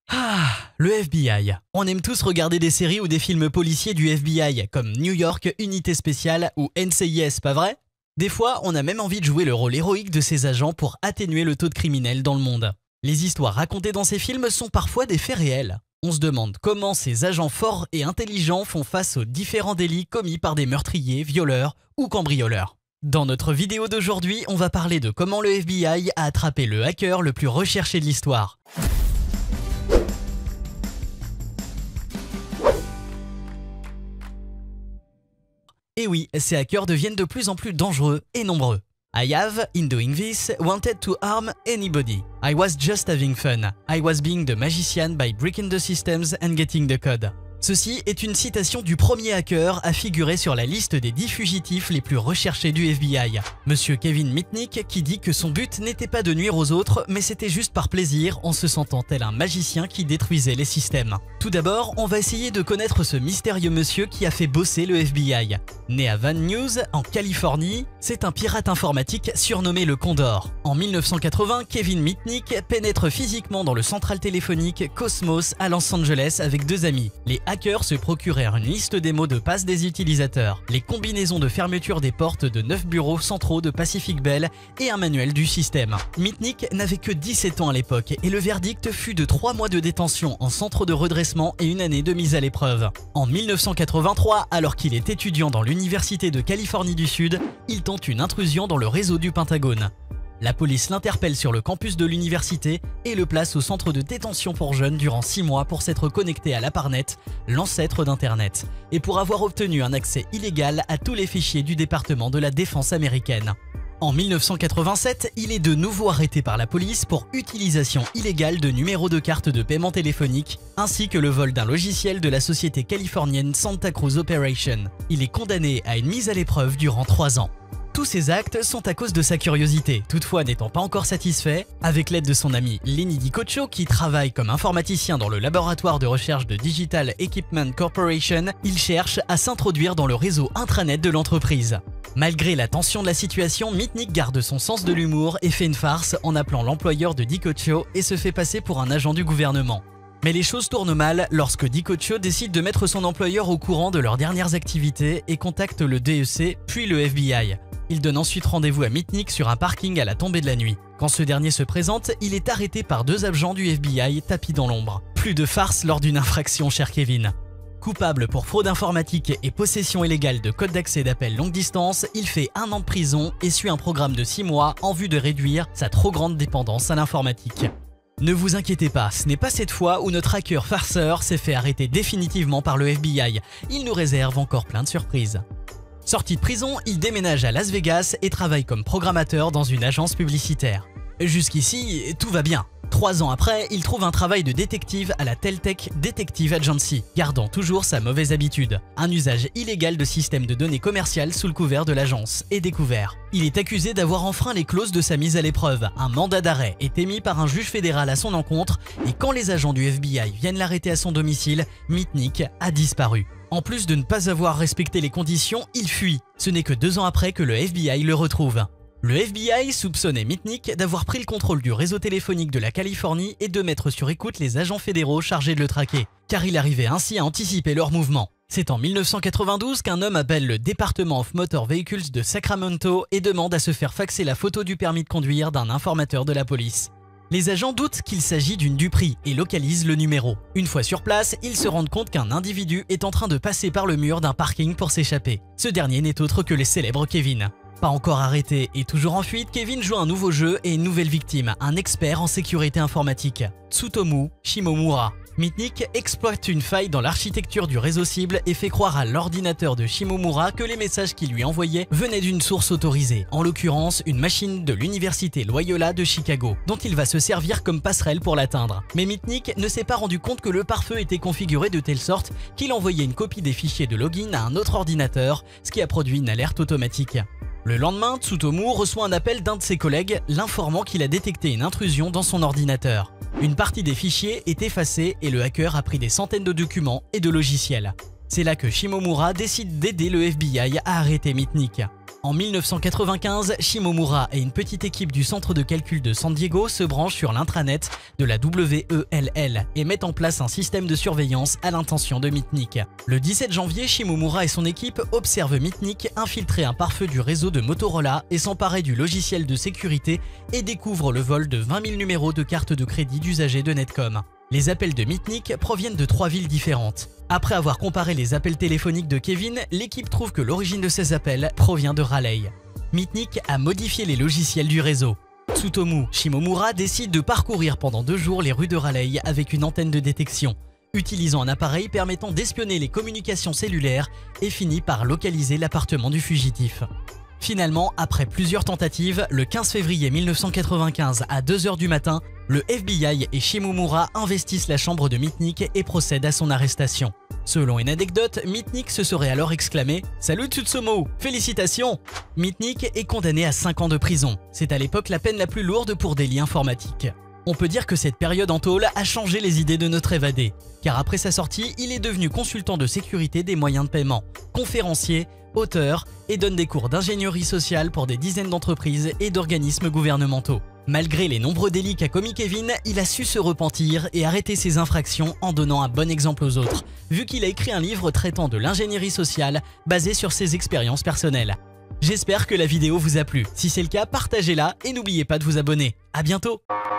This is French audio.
Ah, le FBI. On aime tous regarder des séries ou des films policiers du FBI, comme New York, Unité Spéciale ou NCIS, pas vrai? Des fois, on a même envie de jouer le rôle héroïque de ces agents pour atténuer le taux de criminels dans le monde. Les histoires racontées dans ces films sont parfois des faits réels. On se demande comment ces agents forts et intelligents font face aux différents délits commis par des meurtriers, violeurs ou cambrioleurs. Dans notre vidéo d'aujourd'hui, on va parler de comment le FBI a attrapé le hacker le plus recherché de l'histoire. Et oui, ces hackers deviennent de plus en plus dangereux et nombreux. I have, in doing this, wanted to harm anybody. I was just having fun. I was being the magician by breaking the systems and getting the code. Ceci est une citation du premier hacker à figurer sur la liste des 10 fugitifs les plus recherchés du FBI. Monsieur Kevin Mitnick qui dit que son but n'était pas de nuire aux autres, mais c'était juste par plaisir en se sentant tel un magicien qui détruisait les systèmes. Tout d'abord, on va essayer de connaître ce mystérieux monsieur qui a fait bosser le FBI. Né à Van Nuys, en Californie, c'est un pirate informatique surnommé le Condor. En 1980, Kevin Mitnick pénètre physiquement dans le central téléphonique Cosmos à Los Angeles avec deux amis. Les hackers se procurèrent une liste des mots de passe des utilisateurs, les combinaisons de fermeture des portes de 9 bureaux centraux de Pacific Bell et un manuel du système. Mitnick n'avait que 17 ans à l'époque et le verdict fut de 3 mois de détention en centre de redressement et une année de mise à l'épreuve. En 1983, alors qu'il est étudiant dans l'Université de Californie du Sud, il tente une intrusion dans le réseau du Pentagone. La police l'interpelle sur le campus de l'université et le place au centre de détention pour jeunes durant 6 mois pour s'être connecté à l'APARNet, l'ancêtre d'Internet, et pour avoir obtenu un accès illégal à tous les fichiers du département de la défense américaine. En 1987, il est de nouveau arrêté par la police pour utilisation illégale de numéros de carte de paiement téléphonique, ainsi que le vol d'un logiciel de la société californienne Santa Cruz Operation. Il est condamné à une mise à l'épreuve durant 3 ans. Tous ces actes sont à cause de sa curiosité, toutefois n'étant pas encore satisfait, avec l'aide de son ami Lenny DiCoccio qui travaille comme informaticien dans le laboratoire de recherche de Digital Equipment Corporation, il cherche à s'introduire dans le réseau intranet de l'entreprise. Malgré la tension de la situation, Mitnick garde son sens de l'humour et fait une farce en appelant l'employeur de DiCoccio et se fait passer pour un agent du gouvernement. Mais les choses tournent mal lorsque DiCoccio décide de mettre son employeur au courant de leurs dernières activités et contacte le DEC puis le FBI. Il donne ensuite rendez-vous à Mitnick sur un parking à la tombée de la nuit. Quand ce dernier se présente, il est arrêté par 2 agents du FBI tapis dans l'ombre. Plus de farce lors d'une infraction, cher Kevin. Coupable pour fraude informatique et possession illégale de codes d'accès d'appel longue distance, il fait 1 an de prison et suit un programme de 6 mois en vue de réduire sa trop grande dépendance à l'informatique. Ne vous inquiétez pas, ce n'est pas cette fois où notre hacker farceur s'est fait arrêter définitivement par le FBI. Il nous réserve encore plein de surprises. Sorti de prison, il déménage à Las Vegas et travaille comme programmateur dans une agence publicitaire. Jusqu'ici, tout va bien. 3 ans après, il trouve un travail de détective à la Teltec Detective Agency, gardant toujours sa mauvaise habitude. Un usage illégal de systèmes de données commerciales sous le couvert de l'agence est découvert. Il est accusé d'avoir enfreint les clauses de sa mise à l'épreuve. Un mandat d'arrêt est émis par un juge fédéral à son encontre et quand les agents du FBI viennent l'arrêter à son domicile, Mitnick a disparu. En plus de ne pas avoir respecté les conditions, il fuit. Ce n'est que 2 ans après que le FBI le retrouve. Le FBI soupçonnait Mitnick d'avoir pris le contrôle du réseau téléphonique de la Californie et de mettre sur écoute les agents fédéraux chargés de le traquer, car il arrivait ainsi à anticiper leurs mouvements. C'est en 1992 qu'un homme appelle le Department of Motor Vehicles de Sacramento et demande à se faire faxer la photo du permis de conduire d'un informateur de la police. Les agents doutent qu'il s'agit d'une duperie et localisent le numéro. Une fois sur place, ils se rendent compte qu'un individu est en train de passer par le mur d'un parking pour s'échapper. Ce dernier n'est autre que le célèbre Kevin. Pas encore arrêté et toujours en fuite, Kevin joue un nouveau jeu et une nouvelle victime, un expert en sécurité informatique, Tsutomu Shimomura. Mitnick exploite une faille dans l'architecture du réseau cible et fait croire à l'ordinateur de Shimomura que les messages qu'il lui envoyait venaient d'une source autorisée, en l'occurrence une machine de l'université Loyola de Chicago, dont il va se servir comme passerelle pour l'atteindre. Mais Mitnick ne s'est pas rendu compte que le pare-feu était configuré de telle sorte qu'il envoyait une copie des fichiers de login à un autre ordinateur, ce qui a produit une alerte automatique. Le lendemain, Tsutomu reçoit un appel d'un de ses collègues l'informant qu'il a détecté une intrusion dans son ordinateur. Une partie des fichiers est effacée et le hacker a pris des centaines de documents et de logiciels. C'est là que Shimomura décide d'aider le FBI à arrêter Mitnick. En 1995, Shimomura et une petite équipe du centre de calcul de San Diego se branchent sur l'intranet de la WELL et mettent en place un système de surveillance à l'intention de Mitnick. Le 17 janvier, Shimomura et son équipe observent Mitnick infiltrer un pare-feu du réseau de Motorola et s'emparer du logiciel de sécurité et découvrent le vol de 20 000 numéros de cartes de crédit d'usagers de Netcom. Les appels de Mitnick proviennent de 3 villes différentes. Après avoir comparé les appels téléphoniques de Kevin, l'équipe trouve que l'origine de ces appels provient de Raleigh. Mitnick a modifié les logiciels du réseau. Tsutomu Shimomura décide de parcourir pendant 2 jours les rues de Raleigh avec une antenne de détection, utilisant un appareil permettant d'espionner les communications cellulaires et finit par localiser l'appartement du fugitif. Finalement, après plusieurs tentatives, le 15 février 1995 à 2 h du matin, le FBI et Shimomura investissent la chambre de Mitnick et procèdent à son arrestation. Selon une anecdote, Mitnick se serait alors exclamé « Salut Tsutomu, félicitations !» Mitnick est condamné à 5 ans de prison. C'est à l'époque la peine la plus lourde pour délit informatique. On peut dire que cette période en tôle a changé les idées de notre évadé, car après sa sortie, il est devenu consultant de sécurité des moyens de paiement, conférencier, auteur et donne des cours d'ingénierie sociale pour des dizaines d'entreprises et d'organismes gouvernementaux. Malgré les nombreux délits qu'a commis Kevin, il a su se repentir et arrêter ses infractions en donnant un bon exemple aux autres, vu qu'il a écrit un livre traitant de l'ingénierie sociale basé sur ses expériences personnelles. J'espère que la vidéo vous a plu. Si c'est le cas, partagez-la et n'oubliez pas de vous abonner. À bientôt!